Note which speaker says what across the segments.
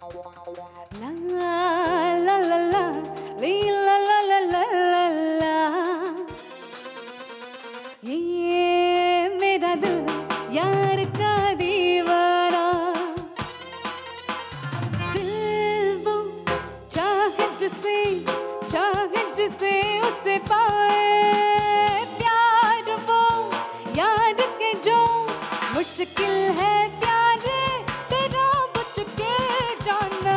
Speaker 1: La la la la, la la la la la la. ये मेरा दिल यार का दीवाना, दिल वो चाहे जिसे उसे पाए, प्यार वो यार के जो मुश्किल है प्यार तेरा बुझ के जाना।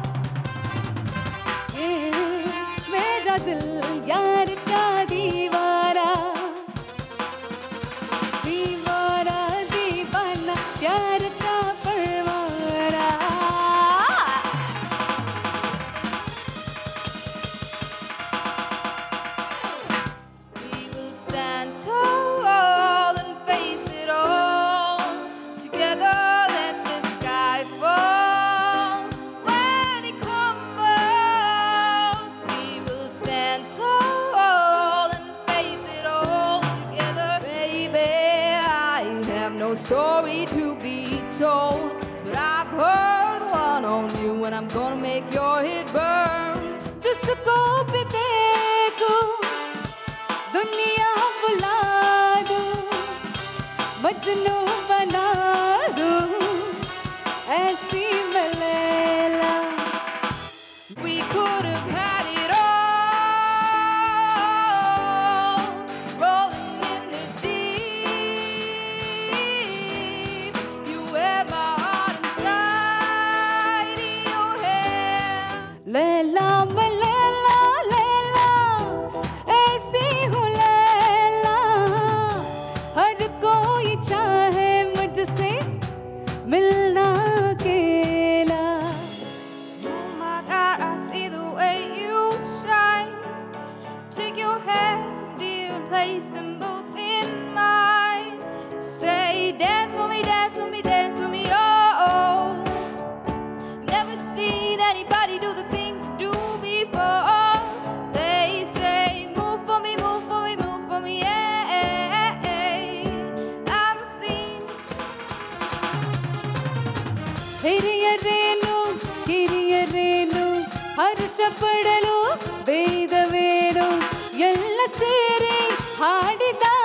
Speaker 1: ये मेरा दिल यार का दीवाना, दीवाना दीवाना प्यार का परवाना।
Speaker 2: We will stand tall and face it all together. Let the sky fall when it crumbles. We will stand tall and face it all together. Baby, I have no story to be told, but I've heard one on you, and I'm gonna make your head burn.
Speaker 1: जिसको भी देखो दुनिया बुला दूं, मजनू बना दूं, ऐसी मैं Laila.
Speaker 2: We could have had it all, rolling in the deep. You wear my heart inside your hair.
Speaker 1: Laila मैं लैला लैला, ऐसी हूँ लैला, हर कोई चाहे मुझसे मिलना अकेला।
Speaker 2: Oh my God, I see the way you shine. Take your hand, dear, and place them both in mine. Say, dance for me, dance for me, dance for me, oh. Never seen anybody do the things you do before. They say, move for me, move for me, move for me, yeah. I've seen.
Speaker 1: ಹಿರಿಯ ರೇನು ಹರ್ಷ ಪಡಲು ವೇದವೇನು ಎಲ್ಲ ಸೇರಿ ಹಾಡಿದ